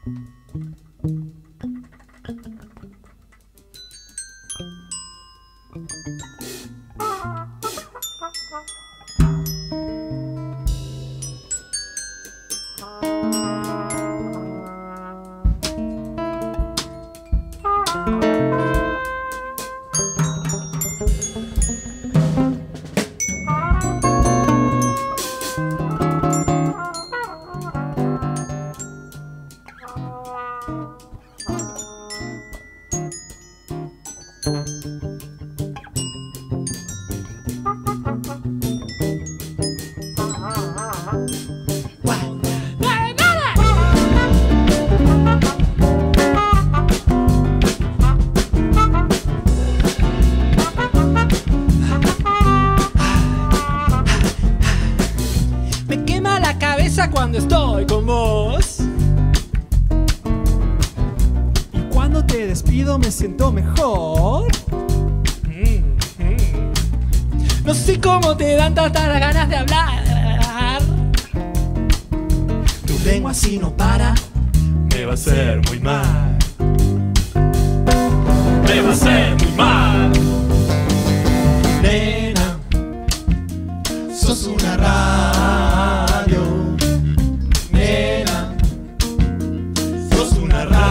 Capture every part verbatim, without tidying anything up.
Cuando estoy con vos, y cuando te despido me siento mejor. mm, mm. No sé cómo te dan tantas ganas de hablar. Tu lengua si no para Me va a hacer muy mal. Me va a hacer muy mal. Nena, sos una radio. Nena, sos una radio.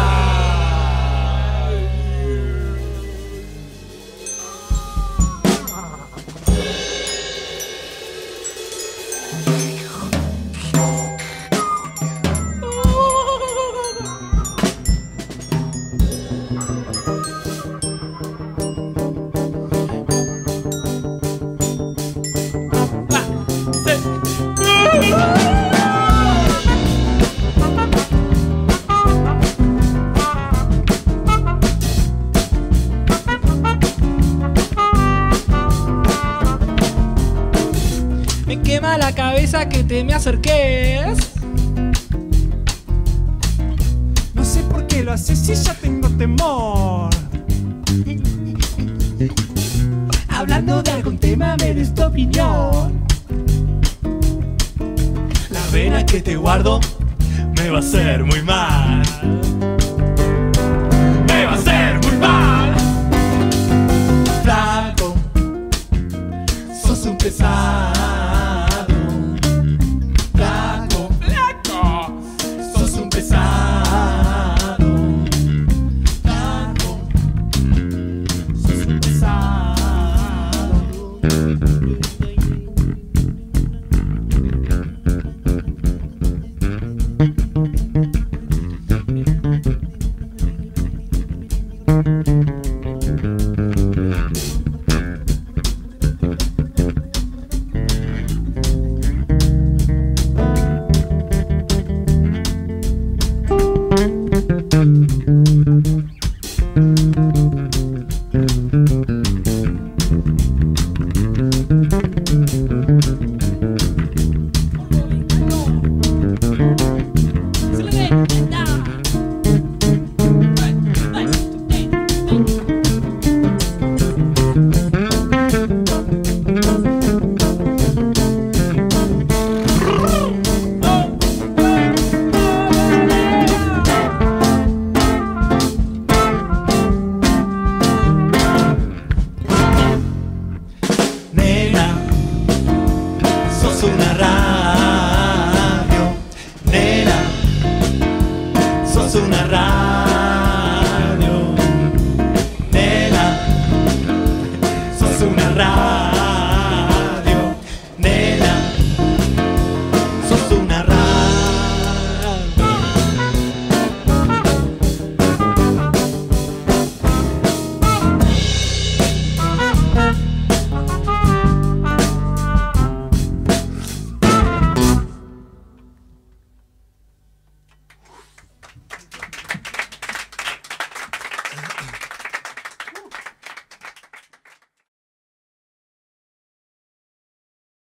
Me quema la cabeza que te me acerques. No sé por qué lo haces si ya tengo temor. Hablando de algún tema me des tu opinión. La vena que te guardo me va a hacer muy mal. Me va a hacer muy mal. Flaco, sos un pesado. Flaco, ¡Flaco! sos un pesado. Flaco, sos un pesado. Una radio, nena, sos una radio, nena, sos una radio.